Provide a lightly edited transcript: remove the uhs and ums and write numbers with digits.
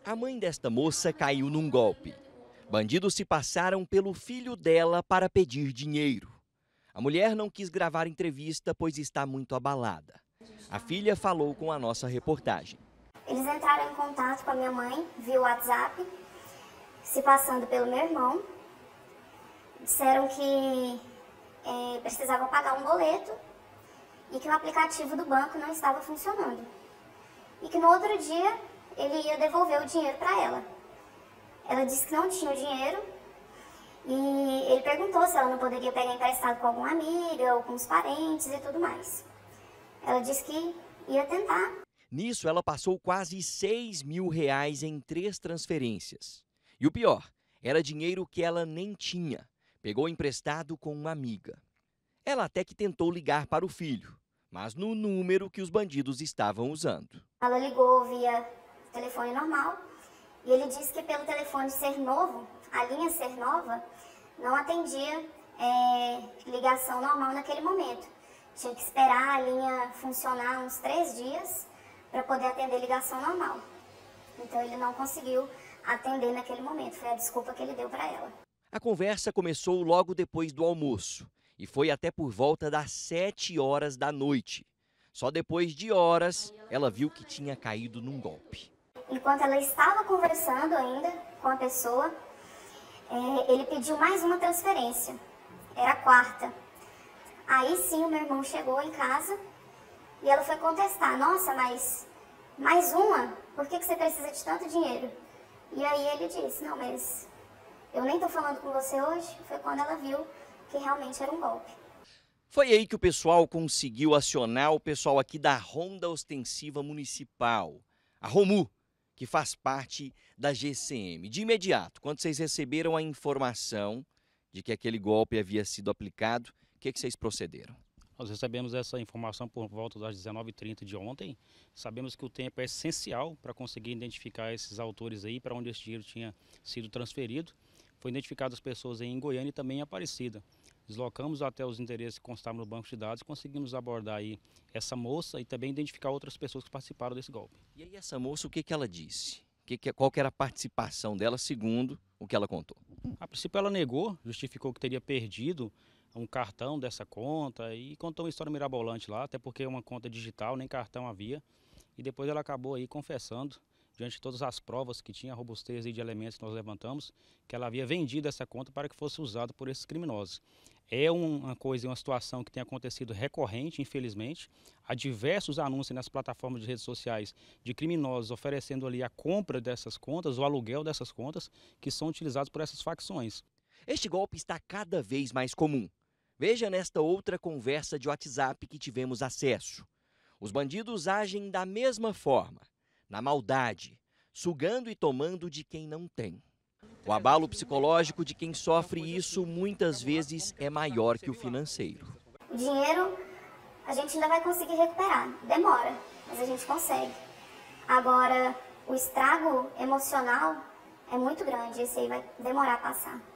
A mãe desta moça caiu num golpe. Bandidos se passaram pelo filho dela para pedir dinheiro. A mulher não quis gravar entrevista, pois está muito abalada. A filha falou com a nossa reportagem. Eles entraram em contato com a minha mãe via WhatsApp, se passando pelo meu irmão. Disseram que precisavam pagar um boleto e que o aplicativo do banco não estava funcionando. E que no outro dia ele ia devolver o dinheiro para ela. Ela disse que não tinha o dinheiro e ele perguntou se ela não poderia pegar emprestado com alguma amiga ou com os parentes e tudo mais. Ela disse que ia tentar. Nisso, ela passou quase R$ 6.000 em 3 transferências. E o pior, era dinheiro que ela nem tinha. Pegou emprestado com uma amiga. Ela até que tentou ligar para o filho, mas no número que os bandidos estavam usando. Ela ligou via telefone normal e ele disse que pelo telefone ser novo, a linha ser nova, não atendia ligação normal naquele momento. Tinha que esperar a linha funcionar uns 3 dias para poder atender ligação normal. Então ele não conseguiu atender naquele momento, foi a desculpa que ele deu para ela. A conversa começou logo depois do almoço e foi até por volta das 7 horas da noite. Só depois de horas, ela viu que tinha caído num golpe. Enquanto ela estava conversando ainda com a pessoa, ele pediu mais uma transferência. Era a quarta. Aí sim o meu irmão chegou em casa e ela foi contestar. Nossa, mas mais uma? Por que você precisa de tanto dinheiro? E aí ele disse, não, mas eu nem estou falando com você hoje. Foi quando ela viu que realmente era um golpe. Foi aí que o pessoal conseguiu acionar o pessoal aqui da Ronda Ostensiva Municipal, a ROMU, que faz parte da GCM. De imediato, quando vocês receberam a informação de que aquele golpe havia sido aplicado, o que vocês procederam? Nós recebemos essa informação por volta das 19h30 de ontem. Sabemos que o tempo é essencial para conseguir identificar esses autores aí, para onde esse dinheiro tinha sido transferido. Foi identificado as pessoas aí em Goiânia e também em Aparecida. Deslocamos até os endereços que constavam no banco de dados, conseguimos abordar aí essa moça e também identificar outras pessoas que participaram desse golpe. E aí essa moça, o que ela disse? Qual que era a participação dela, segundo o que ela contou? A princípio ela negou, justificou que teria perdido um cartão dessa conta e contou uma história mirabolante lá, até porque é uma conta digital, nem cartão havia. E depois ela acabou aí confessando, diante de todas as provas que tinha, a robustez de elementos que nós levantamos, que ela havia vendido essa conta para que fosse usada por esses criminosos. É uma coisa, uma situação que tem acontecido recorrente, infelizmente. Há diversos anúncios nas plataformas de redes sociais de criminosos oferecendo ali a compra dessas contas, o aluguel dessas contas, que são utilizados por essas facções. Este golpe está cada vez mais comum. Veja nesta outra conversa de WhatsApp que tivemos acesso. Os bandidos agem da mesma forma, na maldade, sugando e tomando de quem não tem. O abalo psicológico de quem sofre isso muitas vezes é maior que o financeiro. O dinheiro a gente ainda vai conseguir recuperar. Demora, mas a gente consegue. Agora, o estrago emocional é muito grande, esse aí vai demorar a passar.